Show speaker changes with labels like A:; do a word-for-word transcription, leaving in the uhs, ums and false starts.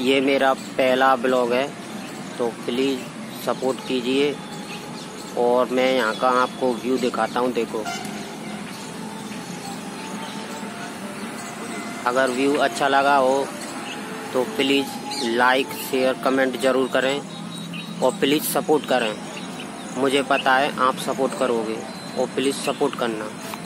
A: ये मेरा पहला ब्लॉग है, तो प्लीज़ सपोर्ट कीजिए। और मैं यहाँ का आपको व्यू दिखाता हूँ। देखो, अगर व्यू अच्छा लगा हो तो प्लीज़ लाइक शेयर कमेंट ज़रूर करें और प्लीज़ सपोर्ट करें। मुझे पता है आप सपोर्ट करोगे और प्लीज़ सपोर्ट करना।